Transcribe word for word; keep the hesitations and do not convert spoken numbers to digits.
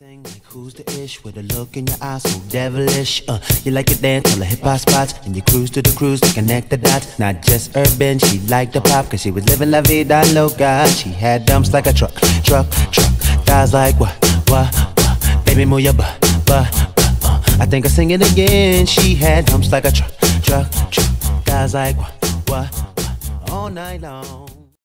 Thing like who's the ish with a look in your eyes so devilish. Uh, you like it dance till the hip hop spots, and you cruise to the cruise to connect the dots. Not just urban, she liked the pop, cause she was living la vida loca. She had dumps like a truck, truck, truck. Guys like what, what, what? Baby move your butt, butt, butt. Uh, I think I sing it again. She had dumps like a truck, truck, truck. Guys like what, what, what? All night long.